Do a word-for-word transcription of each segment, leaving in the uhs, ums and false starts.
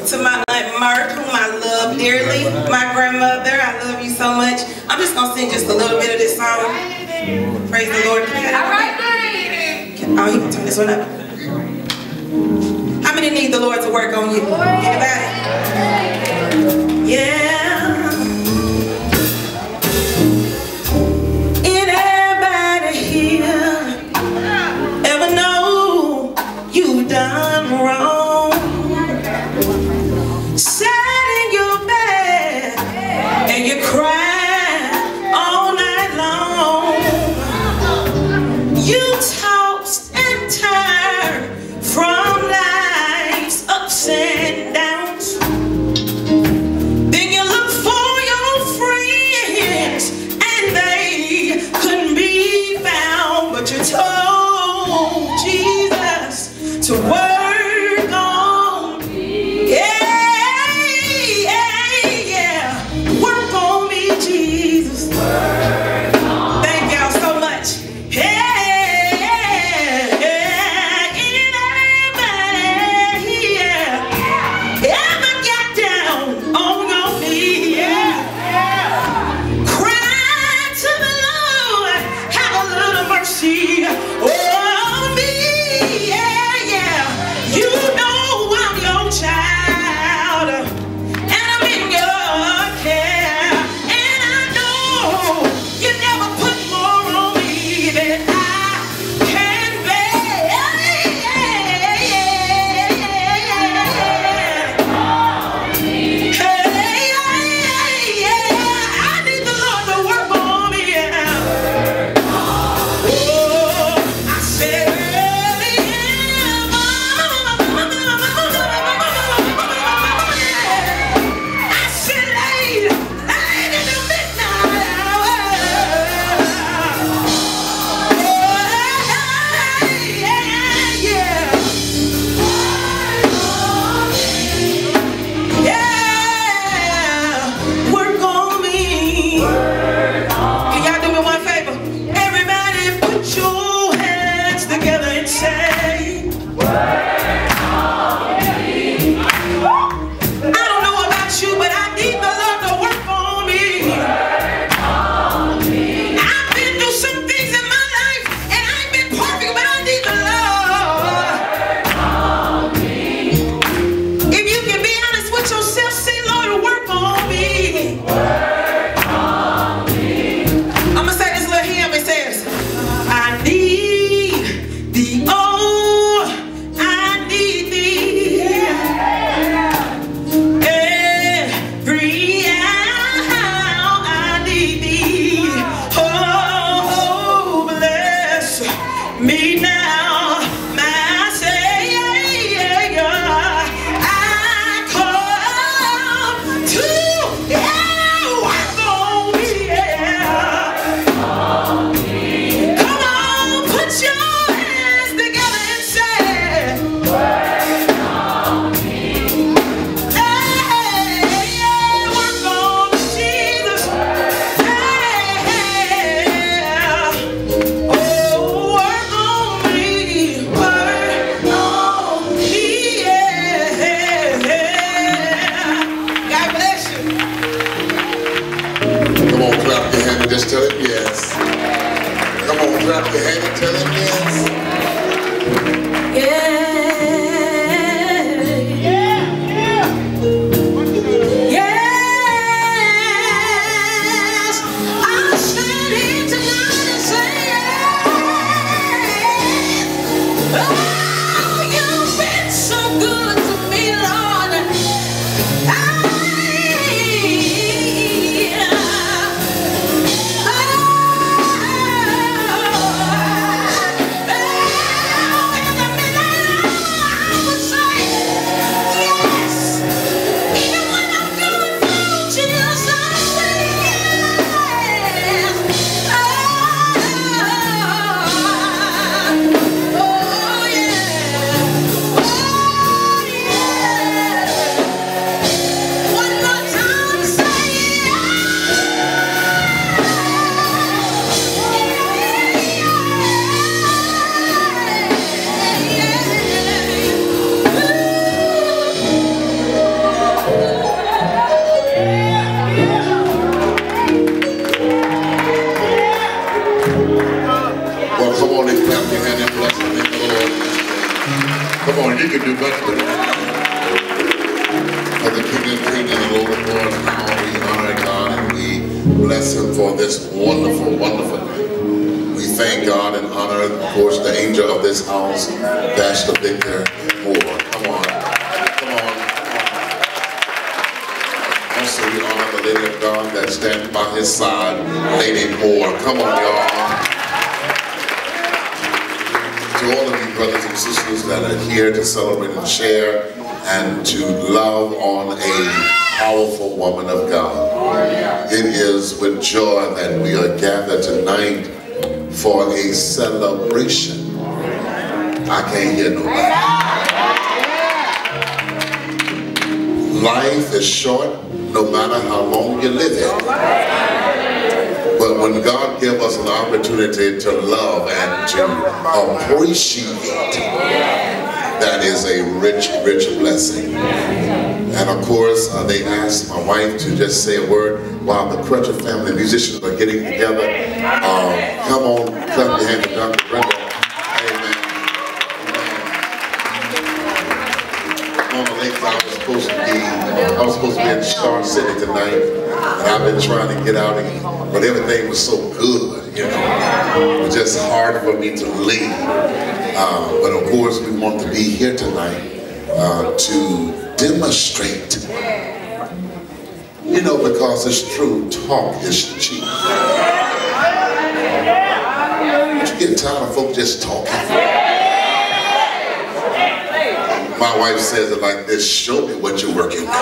to my Aunt Mert, whom I love dearly. My grandmother, I love you so much. I'm just going to sing just a little bit of this song. Praise the Lord. All right. Oh, he can turn this one up. How many need the Lord to work on you? Anybody? Yeah. Anybody here ever know you've done wrong? Sat in your bed and you cried all night long. You tossed and turned from life's ups and downs. Then you looked for your friends and they couldn't be found, but you told Jesus to work on. Yeah, yeah, yeah. Work on me, Jesus. Thank y'all so much. Yeah. Just tell him yes. Come on, clap your hand and tell him yes. Yeah. do much with it. For the King of Kings and the Lord of Lords, how we honor God and we bless Him for this wonderful, wonderful night. We thank God and honor, of course, the angel of this house, Pastor Victor Moore. Come on. Come on. Also, we honor the Lady of God that stands by his side, Lady Moore. Come on, y'all. To all of you brothers and sisters that are here to celebrate and share and to love on a powerful woman of God. It is with joy that we are gathered tonight for a celebration. I can't hear nobody. Life is short no matter how long you live it. But when God gives us an opportunity to love and to appreciate, that is a rich, rich blessing. And of course, uh, they asked my wife to just say a word while the Crutcher family musicians are getting together. Uh, come on, clap your hand to Doctor Brenda. Amen. Mama Lakes, I was supposed to be, I was supposed to be in Star City tonight, and I've been trying to get out, and, but everything was so good, you know. It was just hard for me to leave. Uh, but of course, we want to be here tonight uh, to demonstrate, you know, because it's true, talk is cheap. But you get tired of folks just talking. My wife says it like this: show me what you're working with.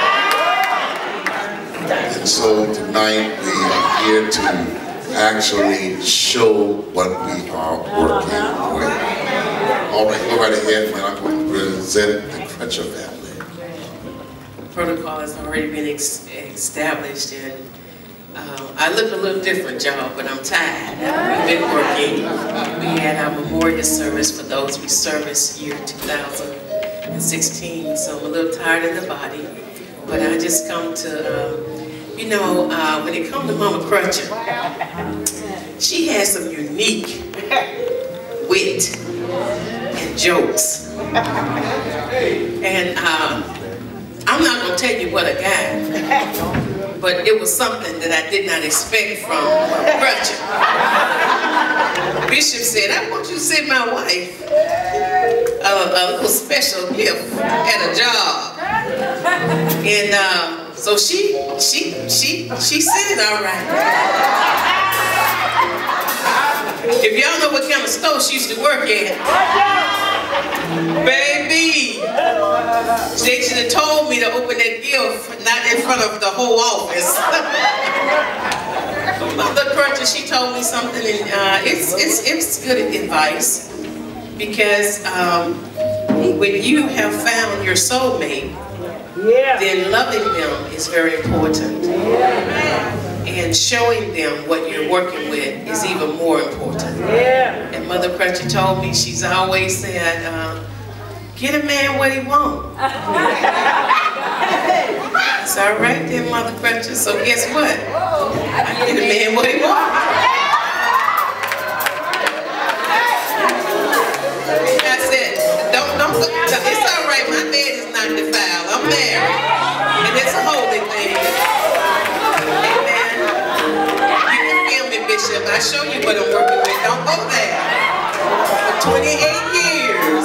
And so tonight we are here to actually show what we are working with. All right, go right ahead, and I'm going to present the Crutcher family. Protocol has already been ex established, and uh, I look a little different, y'all, but I'm tired. We've been working. We had our memorial service for those we serviced year two thousand sixteen, so I'm a little tired in the body. But I just come to, uh, you know, uh, when it comes to Mama Crutcher, she has some unique wit and jokes. And uh, I'm not going to tell you what I got, but it was something that I did not expect from Crutcher. Bishop said, I want you to send my wife a, a little special gift at a job. And uh, so she, she, she, she said it all right. If y'all know what kind of store she used to work at, baby, they should have told me to open that gift, not in front of the whole office. Mother Crutcher, she told me something, and uh, it's it's it's good advice, because um, when you have found your soulmate, yeah, then loving them is very important. Yeah. And showing them what you're working with is even more important. Yeah. And Mother Crutcher told me, she's always said, uh, get a man what he wants. It's all right then, Mother Crutcher. So guess what? I get a man what he wants. I said, don't, don't, it's all right, my bed is not defiled. I'm married. And it's a holy thing. Bishop, I show you what I'm working with. Don't go there. For twenty-eight years.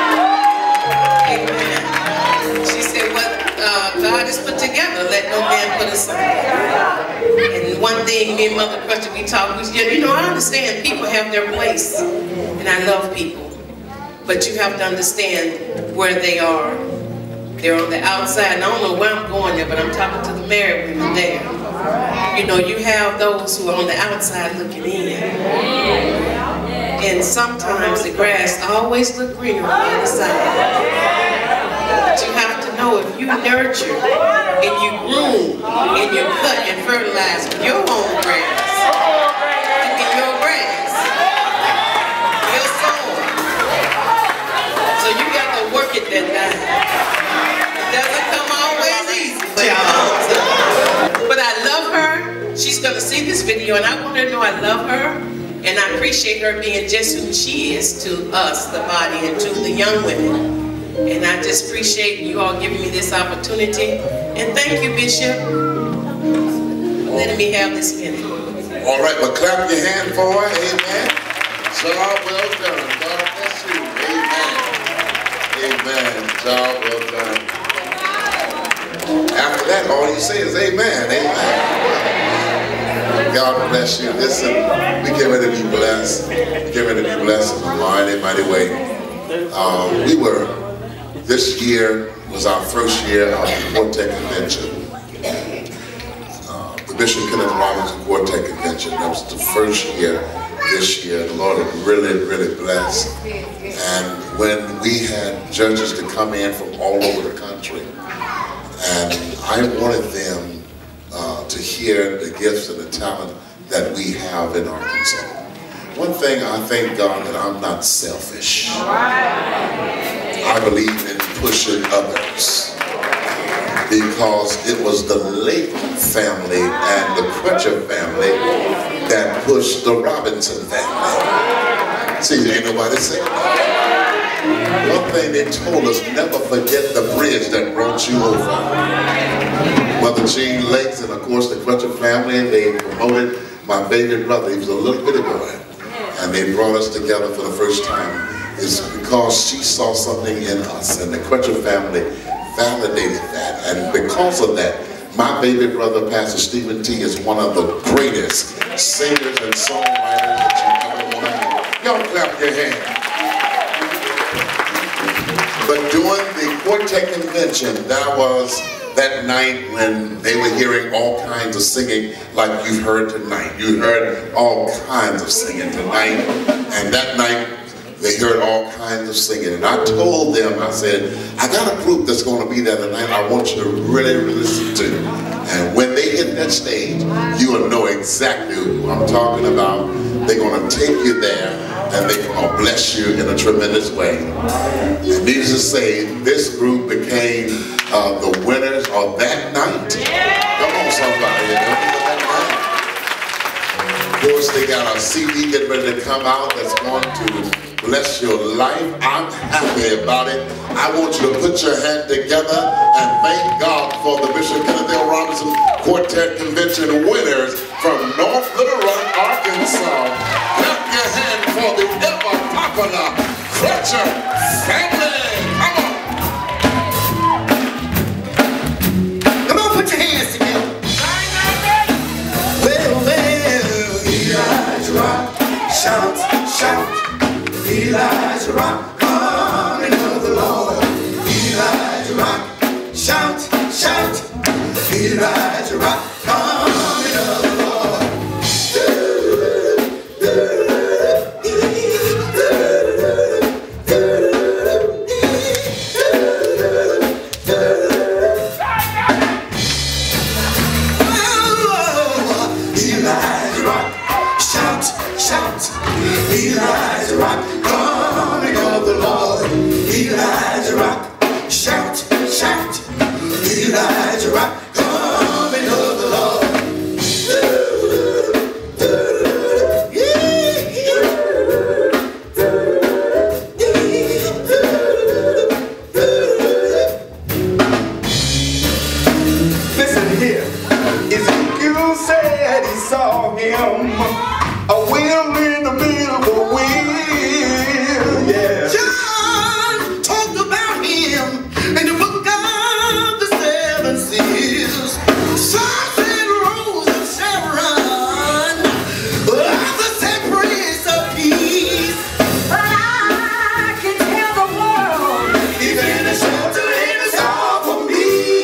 Amen. She said, what uh, God has put together, let no man put aside. And one thing, me and Mother Crutcher, we talk, we, you know, I understand people have their place. And I love people. But you have to understand where they are. They're on the outside. And I don't know where I'm going there, but I'm talking to the married women there. You know, you have those who are on the outside looking in. And sometimes the grass always looks greener on the other side. But you have to know, if you nurture and you groom and you cut and fertilize your own grass, and your grass, your soil. So you got to work it that time. It doesn't come always easy, y'all. But I love her. She's going to see this video, and I want her to know I love her, and I appreciate her being just who she is to us, the body, and to the young women. And I just appreciate you all giving me this opportunity. And thank you, Bishop, for letting me have this minute. All right, well, clap your hand for her. Amen. Job well done. God bless you. Amen. Amen. Job well done. After that, all you say is amen. Amen. God bless you. Listen, we get ready to be blessed. We get ready to be blessed in a mighty, mighty way. Um, we were, this year was our first year of the Quartet Convention. Uh, the Bishop Kenneth Robinson Quartet Convention. That was the first year this year. The Lord had really, really blessed. And when we had judges to come in from all over the country, and I wanted them uh, to hear the gifts and the talent that we have in Arkansas. One thing, I thank God that I'm not selfish. I believe in pushing others, because it was the Lake family and the Crutcher family that pushed the Robinson family. See, ain't nobody saying that. One thing they told us, never forget the bridge that brought you over. Mother Jean Lakes and of course the Crutcher family, they promoted my baby brother. He was a little bitty boy. And they brought us together for the first time. It's because she saw something in us, and the Crutcher family validated that. And because of that, my baby brother, Pastor Stephen T, is one of the greatest singers and songwriters that you ever want to hear. Y'all clap your hands. But during the Quartet Convention, that was that night when they were hearing all kinds of singing like you've heard tonight. You heard all kinds of singing tonight. And that night, they heard all kinds of singing. And I told them, I said, I got a group that's going to be there tonight I want you to really, really listen to. And when they hit that stage, you will know exactly who I'm talking about. They're going to take you there, and they're going to bless you in a tremendous way. And needless to say, this group became uh, the winners of that night. Come on, somebody. Of course, they got a C D getting ready to come out that's going to bless your life. I'm happy about it. I want you to put your hand together and thank God for the Bishop Kenneth Robinson Quartet Convention winners from North Little Rock, Arkansas. Clap your hand for the ever popular Crutcher family. Come on. Come on, put your hands together. Well, well, Elijah Rock, shout, shout. Elijah Rock, coming of the Lord. Elijah Rock, shout, shout. Elijah Rock, coming of the Lord. Elijah Rock, shout, shout. Elijah Rock, coming of the Lord. Elijah Rock, shout, shout. Elijah Rock, coming of the Lord. Listen here, Ezekiel said he saw him, a wheel in the middle of a wheel, yeah. John talked about him in the book of the seven seals. Stars and rose of Sharon, others said Prince of Peace. But I can tell the world, he's in the shelter and it's all for me.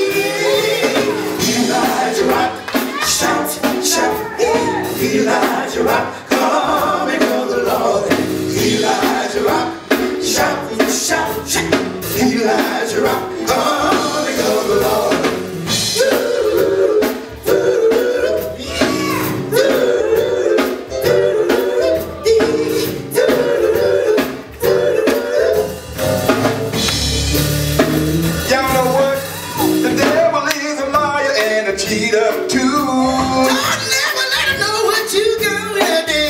Elijah Rock, shout, shout. Elijah Rock, coming of the Lord. Elijah Rock, shout, shout, shout. Elijah Rock, coming of the Lord. Y'all know what? The devil is a liar and a cheater too. God never let him know what you gonna do.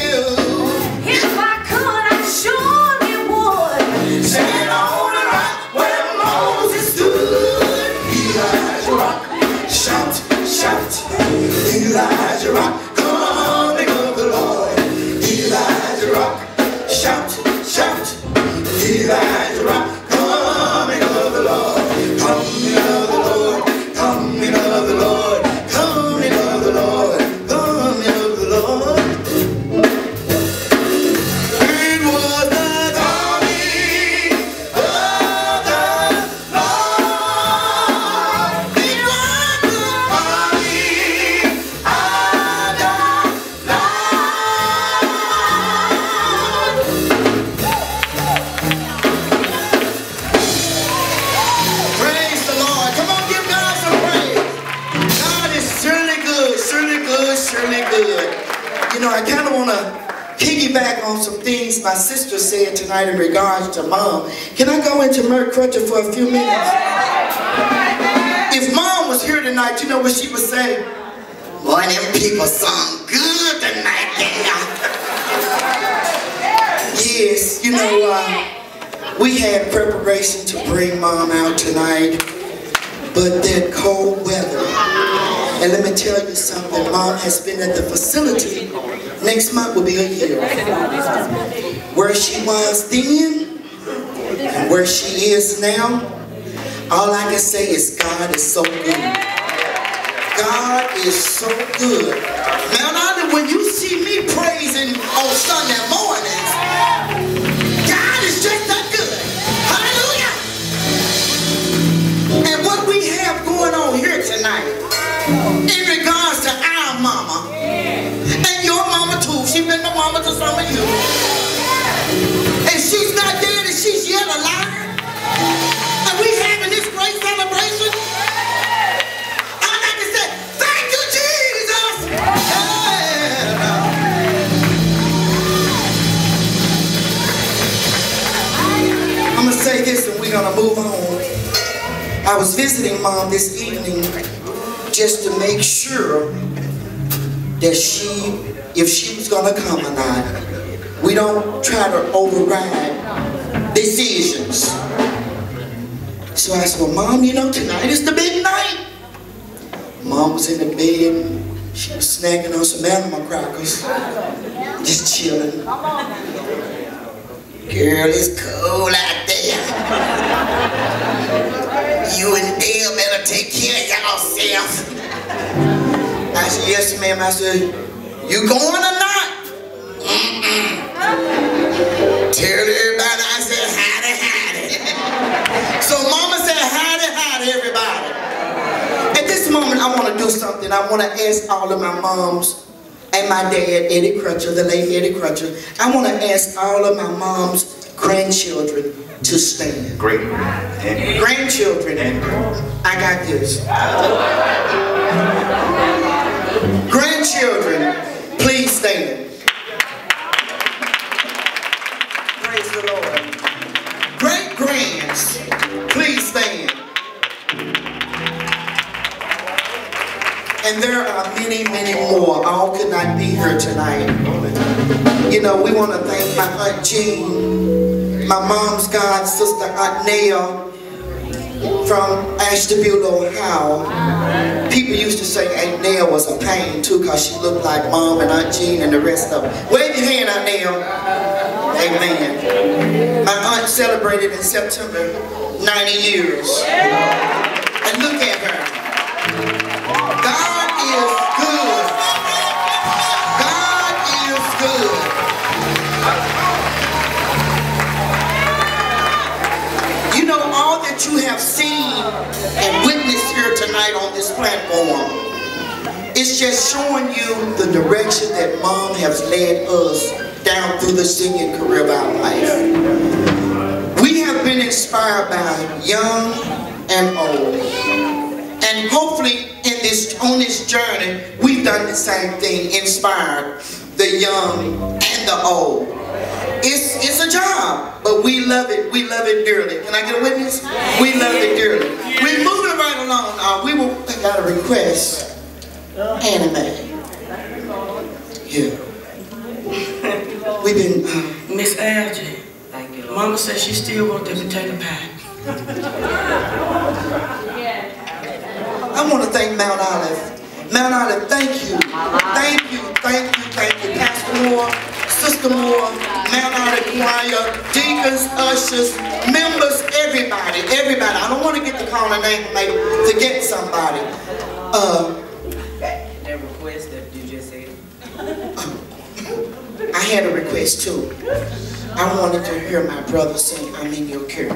surely good. You know, I kind of want to piggyback on some things my sister said tonight in regards to Mom. Can I go into Crutcher for a few minutes? If Mom was here tonight, you know what she would say? Boy, them people sung good tonight, yeah. Yes, you know, uh, we had preparation to bring Mom out tonight, but that cold weather. And let me tell you something, Mom has been at the facility. Next month will be a year. Where she was then, and where she is now, all I can say is God is so good. God is so good. Now, now when you see me praising on Sunday mornings, God is just that good. Hallelujah. And what we have going on here tonight, in regards to our mama, and your mama too, she's been the mama to some of you. And she's not dead and she's yet alive. And we having this great celebration. All I can say, thank you, Jesus. Yeah. I'm gonna say this and we're gonna move on. I was visiting Mom this evening just to make sure that she, if she was gonna come or not, we don't try to override decisions. So I said, well, Mom, you know, tonight is the big night. Mom was in the bed, she was snacking on some animal crackers, just chilling. Girl, it's cold out there. You and Dale better take care of yourself. I said, yes, ma'am. I said, you going or not? Mm-mm. Tell everybody I said, howdy, howdy. So Mama said, howdy, howdy, everybody. At this moment, I want to do something. I want to ask all of my moms and my dad, Eddie Crutcher, the late Eddie Crutcher. I want to ask all of my mom's grandchildren to stand. Great. Grandchildren. I got this. Grandchildren, please stand. Praise the Lord. Great-grands, please stand. And there are many, many more. All could not be here tonight. You know, we want to thank my Aunt Jean, my mom's god sister Aunt Nell from Ashtabula, Ohio. People used to say Aunt Nell was a pain too because she looked like Mom and Aunt Jean and the rest of them. Wave your hand, Aunt Nell. Amen. My aunt celebrated in September ninety years. And look at her. God is good. God is good. You know, all that you have seen and witnessed here tonight on this platform is just showing you the direction that Mom has led us down through the singing career of our life. We have been inspired by young and old. And hopefully in this, on this journey, we've done the same thing, inspired the young and the old. It's, it's a job, but we love it. We love it dearly. Can I get a witness? We love it dearly. We're moving right along. Uh, we will, I got a request. Anime. Yeah. We've been... Uh, Miss Algie, Mama says she still wants the potato pie. I want to thank Mount Olive. Mount Olive, thank you. Thank you, thank you, thank you. Pastor Moore, Sister Moore, Mount Olive Choir, deacons, ushers, members, everybody, everybody. I don't want to get the calling name and maybe forget somebody. Uh, that request that you just said. I had a request too. I wanted to hear my brother sing I'm in Your Care.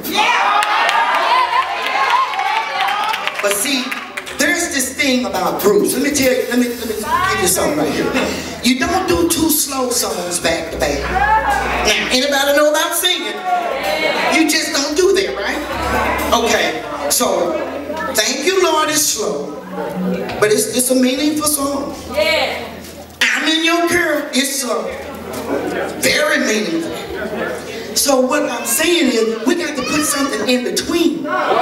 But see, there's this thing about Bruce. Let me tell you, let me, let me give you something right here. You don't do two slow songs back to back. Now, anybody know about singing? You just don't do that, right? Okay, so, Thank You Lord is slow, but it's, it's a meaningful song. It's uh, very meaningful. So what I'm saying is, we got to put something in between.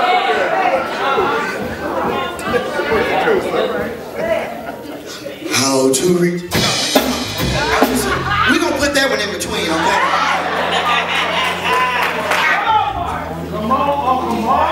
How to reach. We're going to put that one in between, okay? Come on, come on.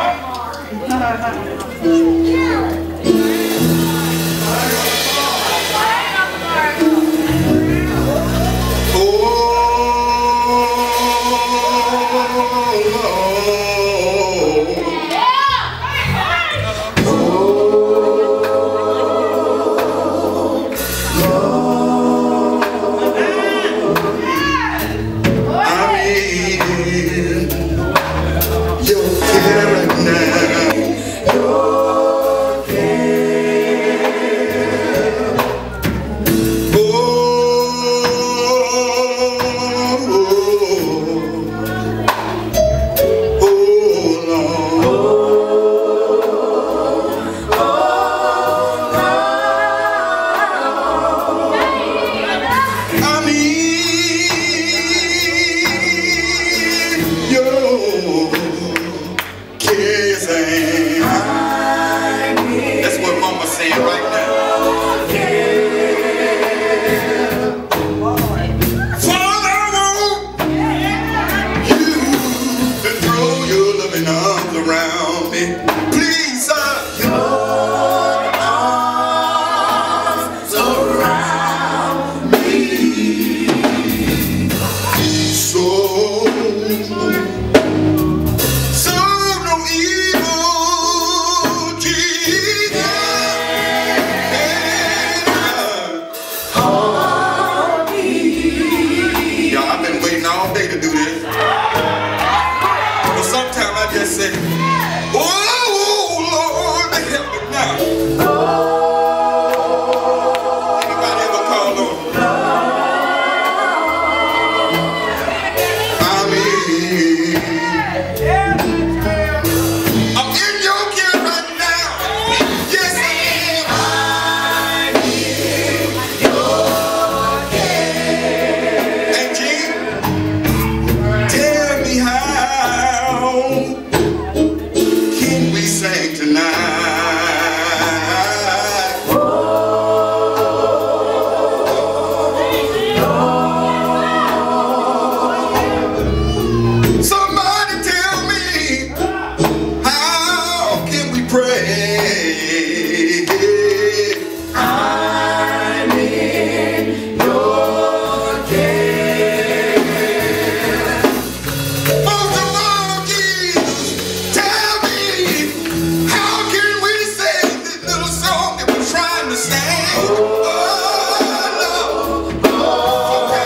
Oh, Lord, oh,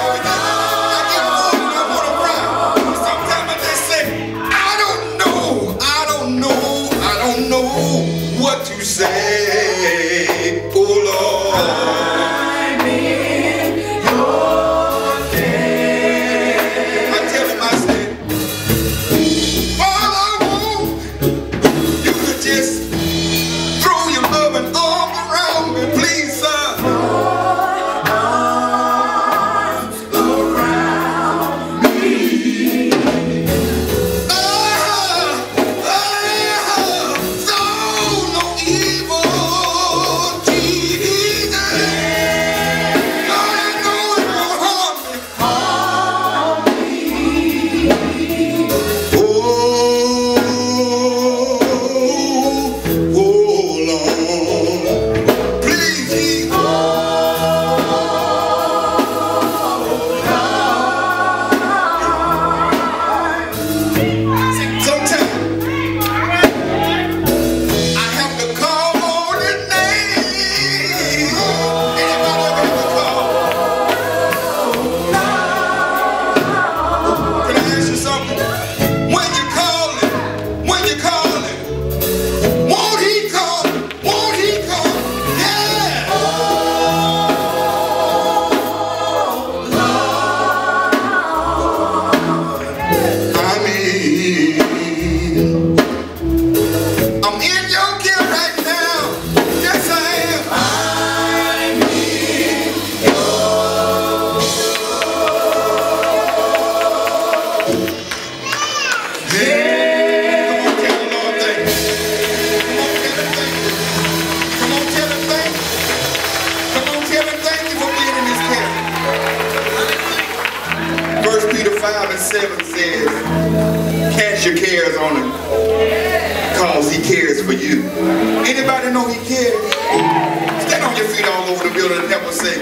your cares on him, cause he cares for you. Anybody know he cares? Stand on your feet all over the building and help us say,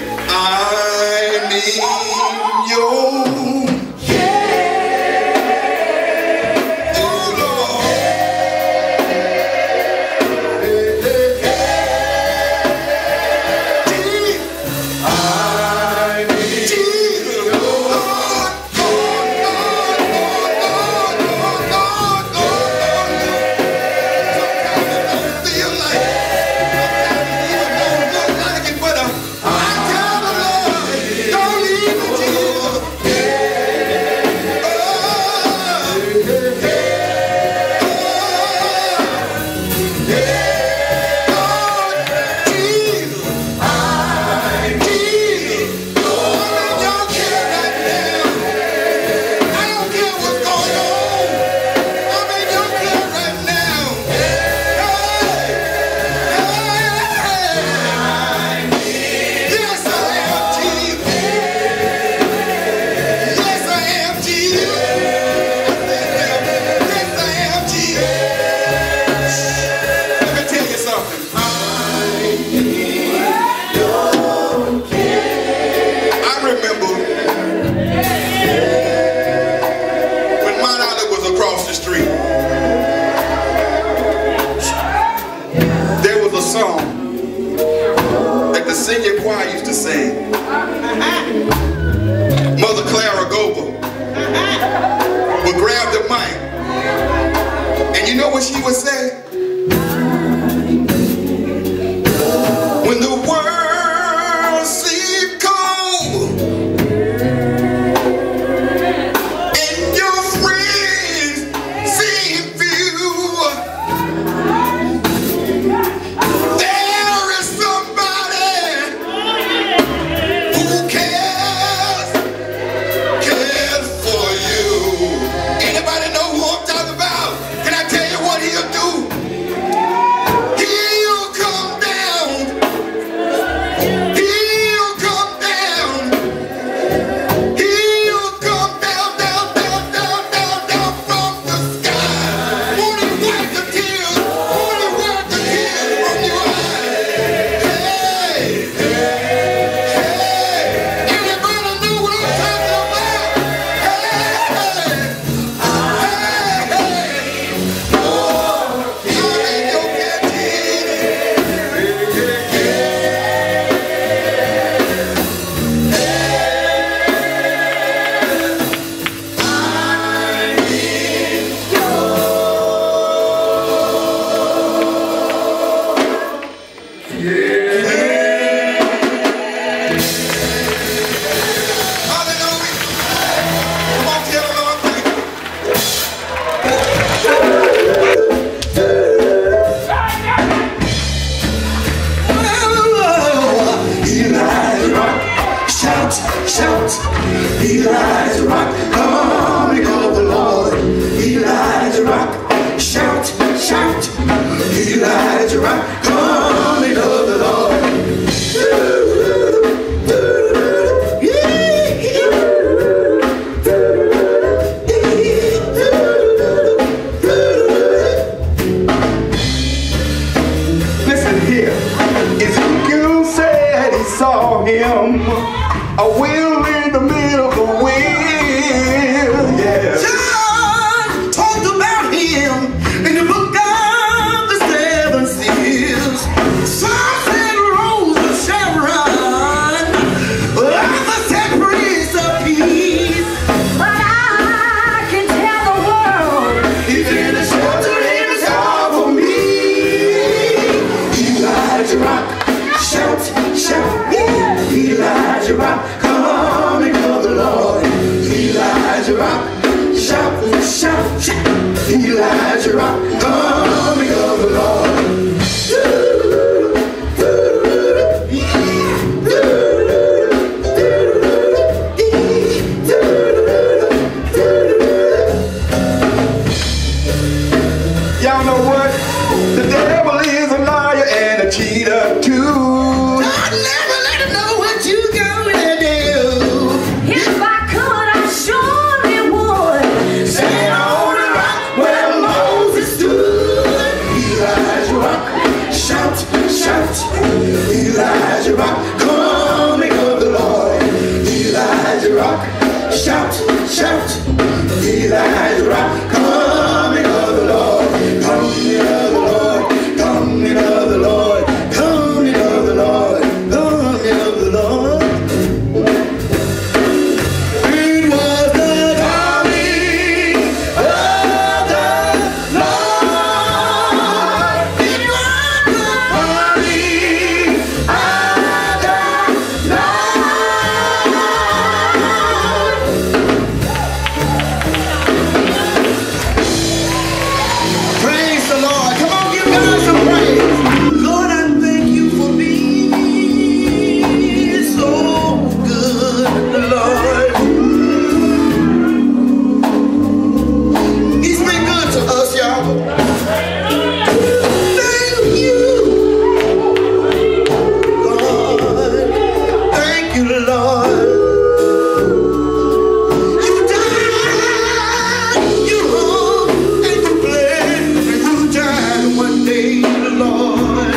I need your If I could, I surely would. Stand on the rock. rock. Shout, shout, he that is rock. Coming of the Lord, coming of the Lord, coming of the Lord, coming of the Lord, coming of the Lord. It was the coming of the Lord. It was the coming of the Lord. Praise the Lord. Come on, give God some praise. Lord, I thank you for being so good, Lord. He's been good to us, y'all. Thank you, Lord. Thank you, Lord. You died, you hung, and you bled, and you died one day, Lord.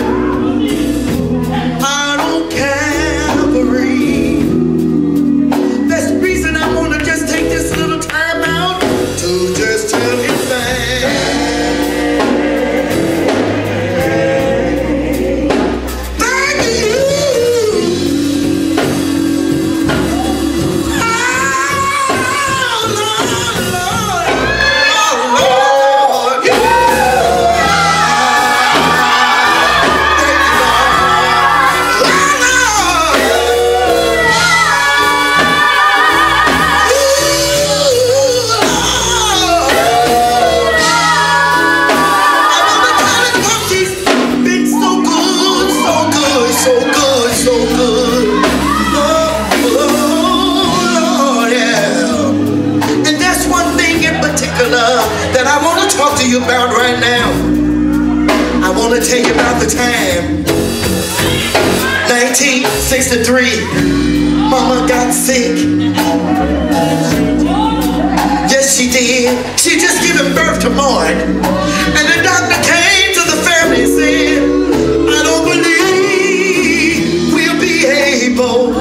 Out on Calvary. That's the reason I want to just take this little time out to just tell you thanks. Thank you. Oh, Lord, Lord. Oh, Lord. Yeah. Thank you, He's been so good, so good, so good, so good. Oh, Lord, yeah. And that's one thing in particular that I want to talk to you about right now. I want to tell you about the time. nineteen sixty-three, Mama got sick. Yes, she did. She just given birth to Mark. And the doctor came to the family and said, I don't believe we'll be able.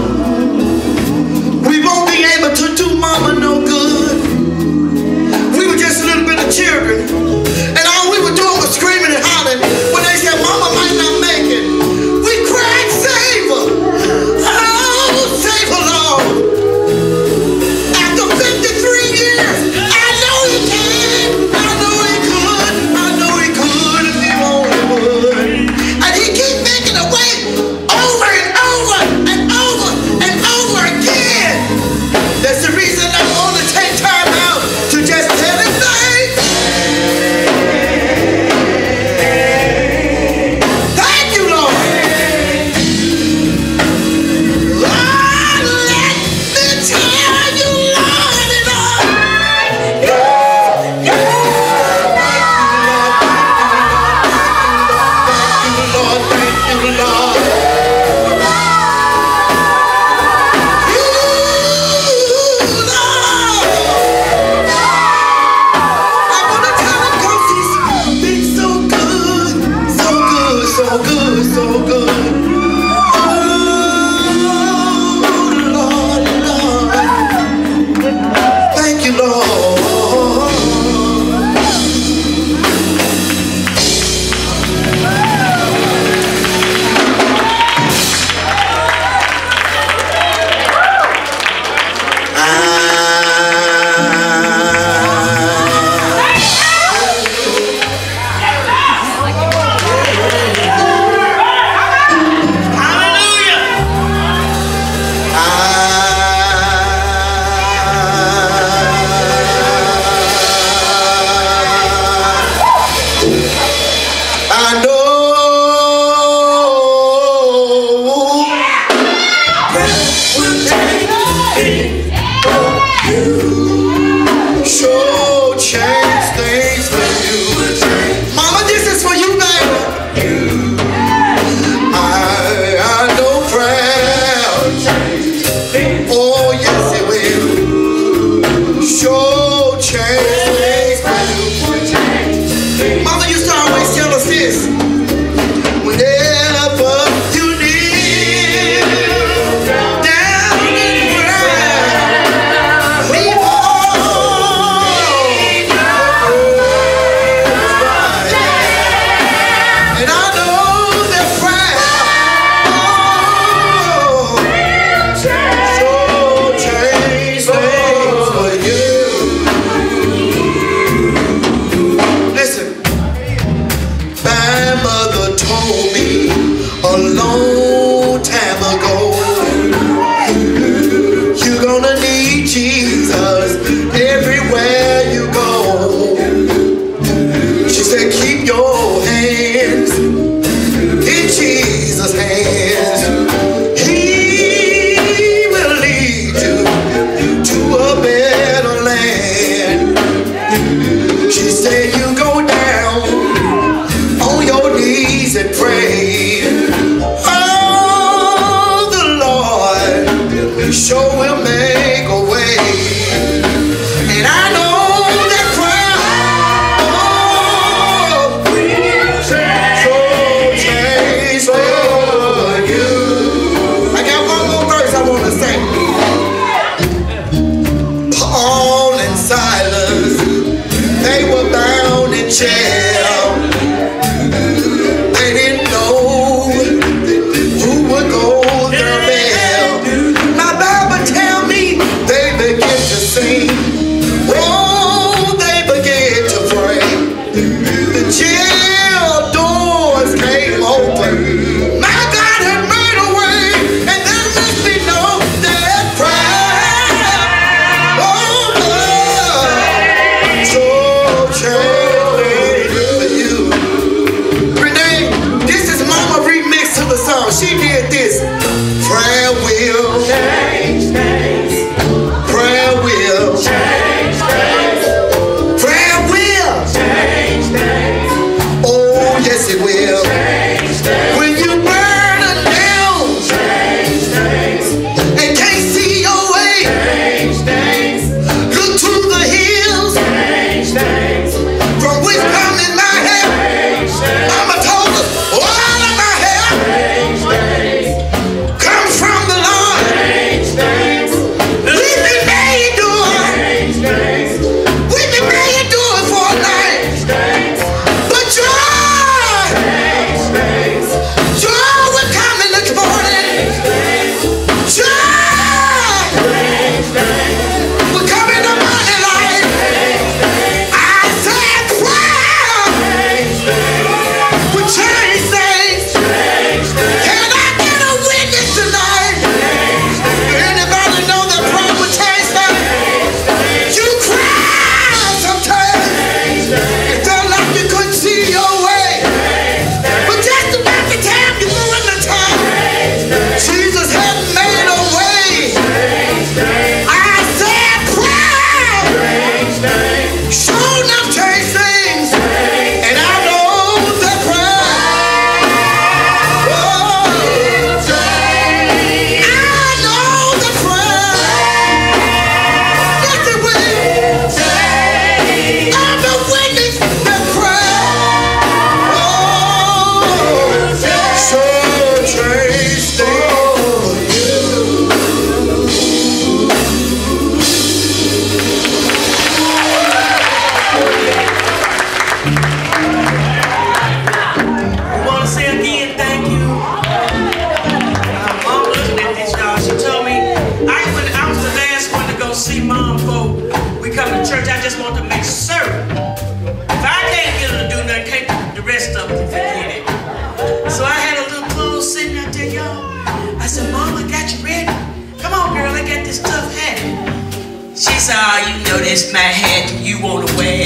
We won't be able to do Mama no good. We were just a little bit of children. And all we were doing was screaming and hollering when they said Mama might not make it. We cried, save her. Oh, save her, Lord. After fifty-three years, I know he can. I know he could. I know he could if he only would. And he keep making a way over and over and over and over again. That's the reason I want to take time out to just tell him thanks. Thank you, Lord. Lord, let me tell you, Lord, and all. Yeah, yeah. Thank you, Lord. Thank you, Lord. You, Lord. I want to tell him 'cause he's been so good, so good, so good, so good. Oh, Lord, Lord. Thank you, Lord. I know will take it from you. Sure change things for you. Mama, this is for you, baby. I, I know prayer. Oh, yes, it will. Sure change things for you. Mama used to always tell us this. Whenever you need down and sure will make a way. And I know that crowd, oh, so change for you. I got one more verse I want to sing. Paul and Silas, they were bound in jail. They didn't know who would go their bail. My Bible tell me they began to sing. Oh, they began to pray. The jail doors came open. My God had made a way, and there must be no death cry. Oh, Lord, so change for you. Renee, this is Mama remix to the song. She did this. Prayer will change things. Prayer will change things. Prayer will change things. Oh, yes it will. Change things. When you burn a nail, change things. And can't see your way, change things. Look to the hills, change things. From which cometh my help. Change things. Mama told us all of my help, change things, comes from the Lord. Change things. We've been made to it. Change things. We've been made to it for a night. Change things. But joy, change things. Joy will come in the morning. Joy, change things. Will come in the morning light. I said prayer, change things. Will change things. Can I get a witness tonight? Anybody know that prayer will change things? You cry sometimes. It felt like you couldn't see your way. But just about the time you go in the time, Jesus had made a way. I said prayer, sure enough change things. And I know that prayer, oh, I know that prayer, yes it will. I'm the witness that prayer, oh, so change things for you. We want to say again, thank you. Uh, Mom looking at this, y'all. She told me I, when I was the last one to go see Mom before we come to church. I just want to make certain. If I can't get her to do nothing, can't the rest of them forget it. So I had a little clothes sitting out there, y'all. I said, Mom, I got you ready. Come on, girl, I got this tough hat. She said, oh, you know that's my hat you want to wear.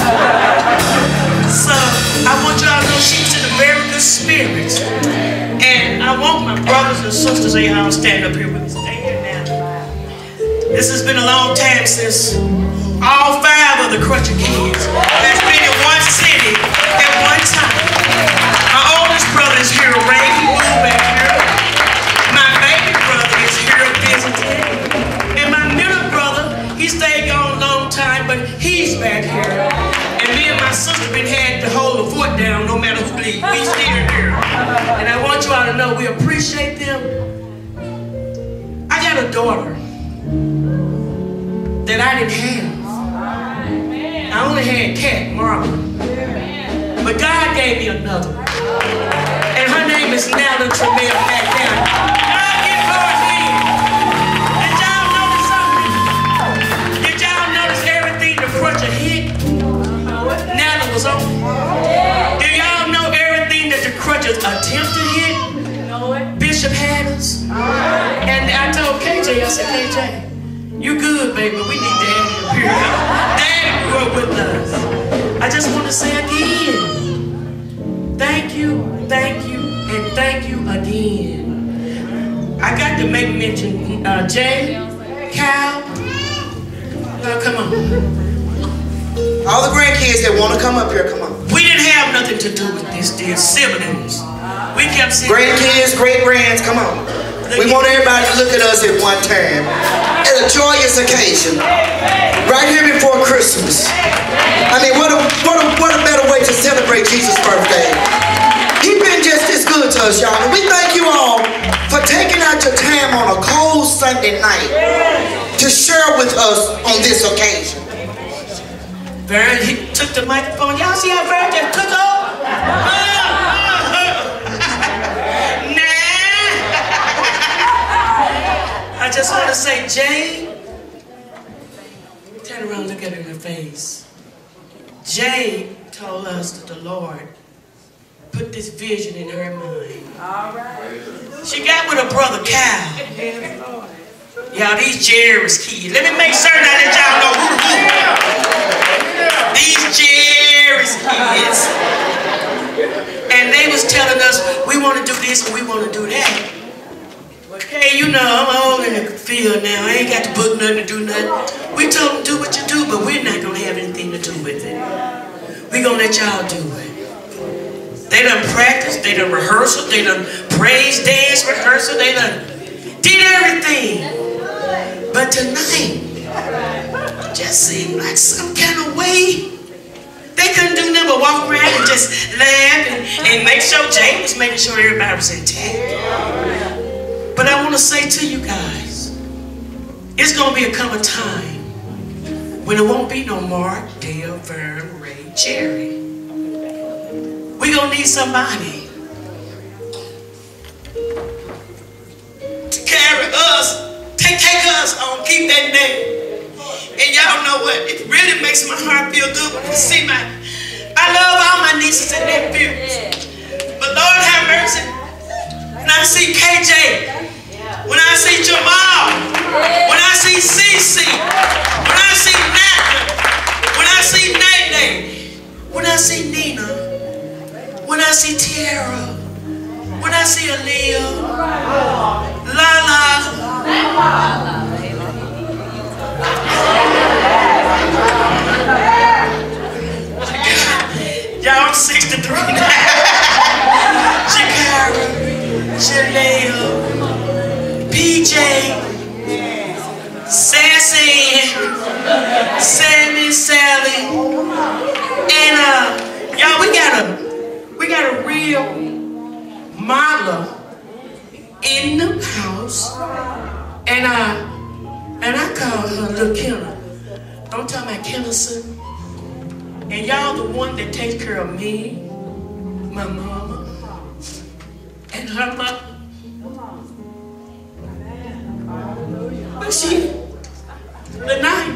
So I want y'all to know she's in a very good spirits. And I want my brothers and sisters to y'all stand up here with me. Stay here now. This has been a long time since all five of the Crutcher kids has been in one city at one time. My oldest brother is here, Ray. He moved back here. My baby brother is here visiting. And my middle brother, he stayed gone a long time, but he's back here. And me and my sister been had to hold the foot down no matter who leaves. We still here. And I want you all to know we appreciate them. I got a daughter that I didn't have. I only had Cat, Marlon. But God gave me another. And her name is Nella Tremere back down. God give her a hand. Did y'all notice something? Did y'all notice everything the Crutcher hit? Nella was on. Do y'all know everything that the Crutchers attempted to hit? Bishop had us. And I told K J, I said, K J, you good, baby, but we need Daddy up here. Daddy grew up with us. I just want to say again, thank you, thank you, and thank you again. I got to make mention, uh, Jade, Cal, uh, come on. All the grandkids that want to come up here, come on. We didn't have nothing to do with this, dear siblings. We kept saying, grandkids, great grands, come on. We want everybody to look at us at one time. At a joyous occasion. Right here before Christmas. I mean, what a, what a, what a better way to celebrate Jesus' birthday. He's been just as good to us, y'all. And we thank you all for taking out your time on a cold Sunday night to share with us on this occasion. Vern, he took the microphone. Y'all see how Vern just took off? Nah. I just want to say, Jade, turn around and look at her in the face. Jade told us that the Lord put this vision in her mind. All right. She got with her brother Kyle. Y'all, these Jerry's kids. Let me make certain that y'all know who who. These Jerry's kids. And they was telling us, we want to do this and we want to do that. Okay, you know, I'm old in the field now. I ain't got to book nothing to do nothing. We told them, do what you do, but we're not going to have anything to do with it. We're going to let y'all do it. They done practice, they done rehearsal, they done praise dance rehearsal, they done did everything. But tonight, just seemed like some kind of way. They couldn't do nothing but walk around and just laugh and, and make sure Jade was making sure everybody was intact. But I want to say to you guys, it's going to be a come a time when it won't be no Mark, Dale, Vern, Ray, Jerry. We're going to need somebody to carry us, take, take us on, keep that name. And y'all know what? It really makes my heart feel good when I see my, I love all my nieces and nephews. But Lord have mercy, when I see K J, when I see Jamal, when I see Cece, when I see Nana, when I see Nene, when I see Nina, when I see Tiara, when I see Aaliyah, Lala, y'all, I'm sixty-three now. Shakara, Shaniya, P J, Sassy, Sammy, Sally, and uh, y'all, we got a we got a real model in the house, and uh, and I call her Little Kenna. I'm talking about Kennison. And y'all the one that takes care of me, my mama, and her mama. But she, the night.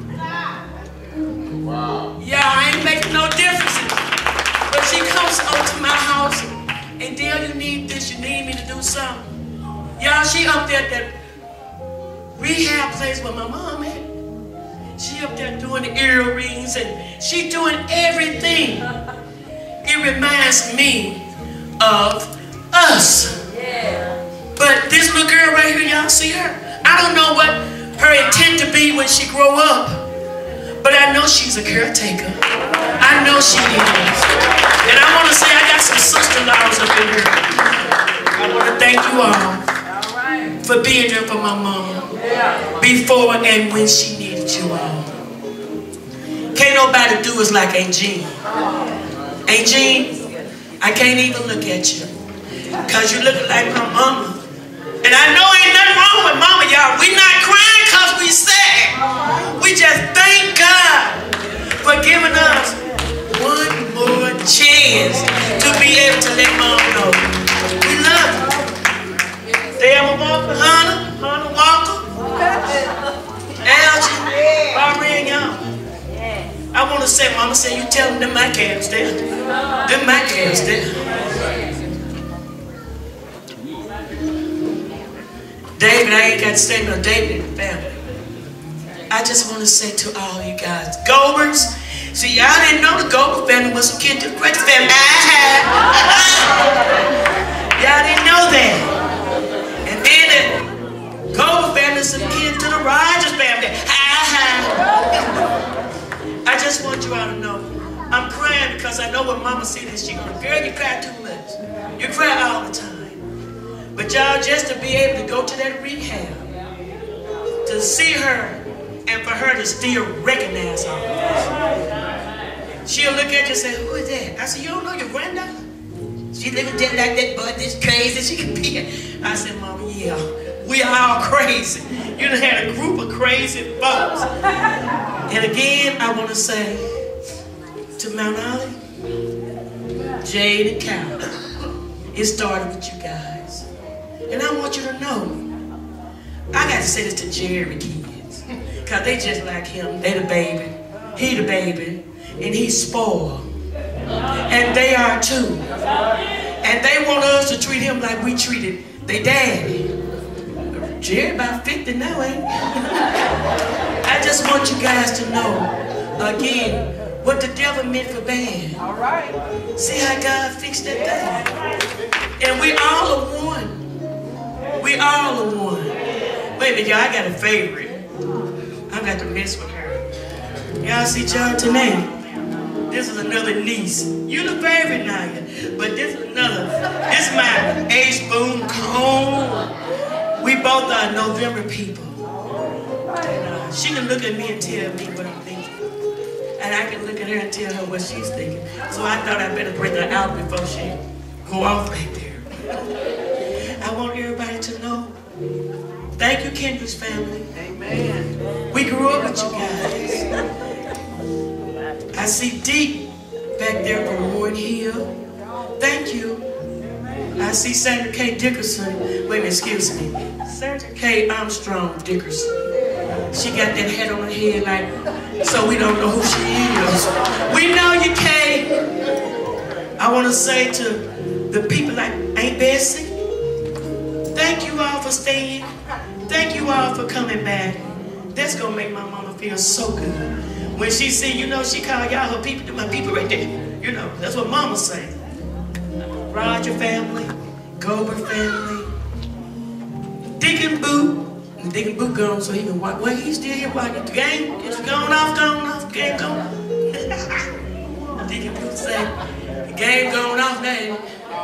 Wow. Yeah, I ain't making no difference. But she comes over to my house and Dale, you need this, you need me to do something. Y'all, she up there at that rehab place where my mom at. She up there doing the earrings and she doing everything. It reminds me of us. But this little girl right here, y'all see her? I don't know what her intent to be when she grow up, but I know she's a caretaker. I know she is. And I want to say I got some sister-in-laws up in here. I want to thank you all for being there for my mom before and when she needed you all. Can't nobody do us like Aunt Jean. Aunt Jean, I can't even look at you because you look like my mama. And I know ain't nothing wrong with mama, y'all. We not crying because we sad. We just thank God for giving us one more chance to be able to let mom know we love you. Thelma Walker, Hannah, Hannah Walker, Algie, Barbara, y'all. I want to say, mama said, you tell them them my calves there. Them my calves there. David, I ain't got to say no David in the family. I just want to say to all you guys, Gobers, see, y'all didn't know the Gober family was a kid to the Crutcher family. Y'all didn't know that. And then the Gober family is a kid to the Rogers family. I just want you all to know, I'm crying because I know when mama see this, she gonna, girl, you cry too much. You cry all the time. But y'all, just to be able to go to that rehab, to see her, and for her to still recognize her. She'll look at you and say, who is that? I said, you don't know your granddaughter? She looking just like that, but this crazy she can be. I said, Mama, yeah, we are all crazy. You done had a group of crazy folks. And again, I want to say to Mount Olive, Jade and Cal, it started with you guys. And I want you to know, I got to say this to Jerry kids, because they just like him. They the baby, he the baby, and he's spoiled. And they are too. And they want us to treat him like we treated their daddy. Jerry about fifty now, ain't he? I just want you guys to know, again, what the devil meant for bad. All right. See how God fixed that thing? And we all are one. We all are one. Wait a minute, y'all, I got a favorite. I got to mess with her. Y'all see John tonight? This is another niece. You the favorite now, but this is another. This is my Ace Boom Cone. We both are November people. And, uh, she can look at me and tell me what I'm thinking. And I can look at her and tell her what she's thinking. So I thought I'd better bring her out before she go off right there. I want everybody to know, thank you, Kendra's family. Amen. We grew up with you guys. I see Deep back there from Ward Hill. Thank you. I see Sandra K. Dickerson. Wait a minute, excuse me. Sandra K. Armstrong Dickerson. She got that head on her head like, so we don't know who she is. We know you, Kay. I want to say to the people like Aunt Bessie, thank you all for staying. Thank you all for coming back. That's going to make my mama feel so good. When she see, you know, she call y'all her people, my people right there. You know, that's what mama say. Roger family, Gober family, Deacon Boo. Deacon Boo gone so he can watch. Well, he's still here watching the game. It's going off, going off, game going off. Deacon Boo say, the game going off now.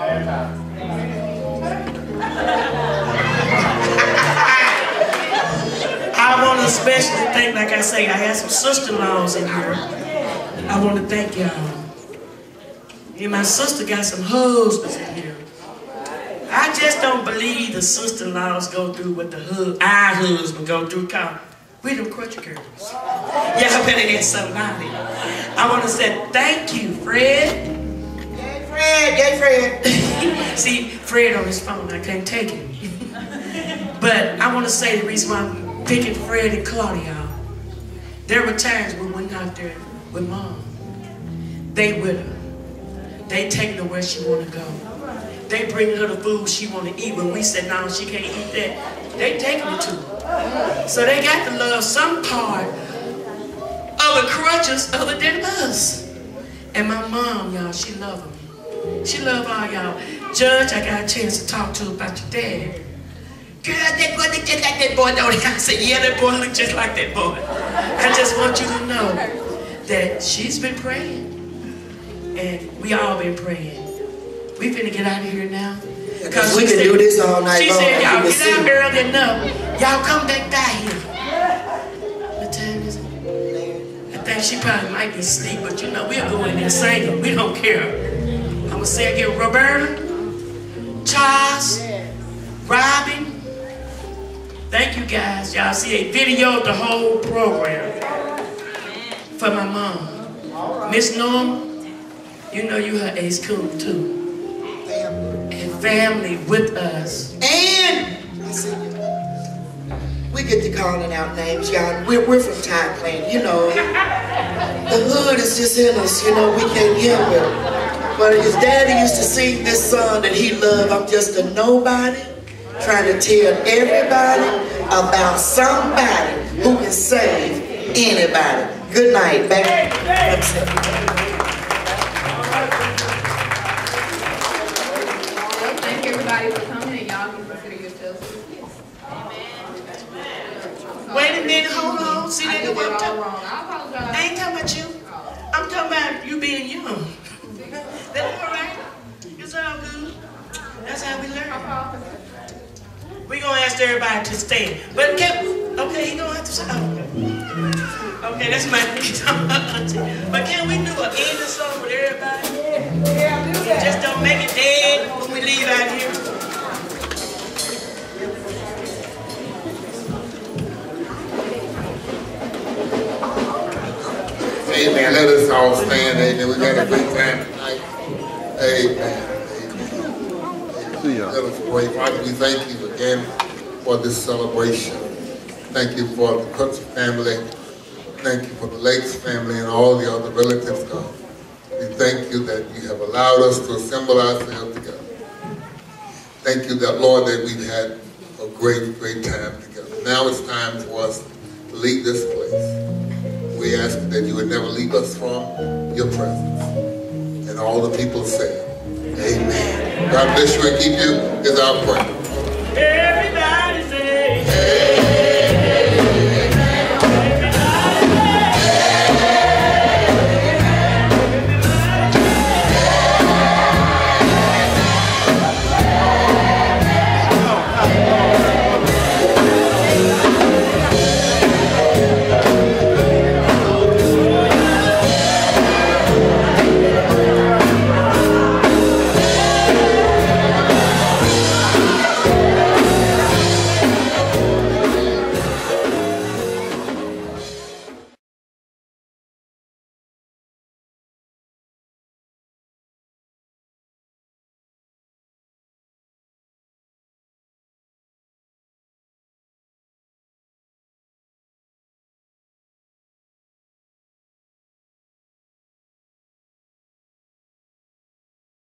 I want to especially thank, like I say, I had some sister-in-laws in here. I want to thank y'all. And my sister got some husbands in here. I just don't believe the sister-in-laws go through what the husband, our husband go through. Cause we them Crutcher girls. Y'all better get somebody. I want to say thank you, Fred. Yay, Fred. Yay, Fred. See, Fred on his phone, I can't take it. But I want to say the reason why I'm picking Fred and Claudia out. There were times we went out there with Mom. They with her. They take her where she want to go. They bring her the food she want to eat. When we said, no, she can't eat that, they take her to her. So they got to love some part of the Crutchers other than us. And my mom, y'all, she love them. She love all y'all. Judge, I got a chance to talk to her about your dad. Girl, that boy look just like that boy, don't he? I said, yeah, that boy look just like that boy. I just want you to know that she's been praying. And we all been praying. We finna get out of here now. Because we can said, do this all night she long. She said, y'all get out early enough. Y'all come back by here. What time is it? I think she probably might be asleep, but you know, we'll go in there singing. We don't care. I'm gonna say again, Roberta, Charles, Robin. Thank you guys. Y'all see a video of the whole program for my mom. Miss Norma. You know you her ace cool too. And family with us. And we get to calling out names, y'all. We're, we're from Time Plan, you know. The hood is just in us, you know, we can't help it. But his daddy used to sing this song that he loved, I'm just a nobody, trying to tell everybody about somebody who can save anybody. Good night, back. For coming and y'all can consider yourselves dismissed. Amen. Wait a minute, hold on. See, I that did what it I'm all talking wrong. I apologize. I ain't talking about you. I'm talking about you being young. That's all right. It's all good. That's how we learn. We're going to ask everybody to stand. But can, okay, you don't have to say. Oh. Okay, that's my But can we do an ending song with everybody? Just don't make it dead when we leave out here. Amen. Let us all stand. Amen. We got a great time tonight. Amen. Amen. Let us pray. Father, we thank you again for this celebration. Thank you for the Crutcher family. Thank you for the Lakes family and all the other relatives, God. We thank you that you have allowed us to assemble ourselves together. Thank you that, Lord, that we've had a great, great time together. Now it's time for us to leave this place. We ask that you would never leave us from your presence. And all the people say, amen. God bless you and keep you is our prayer.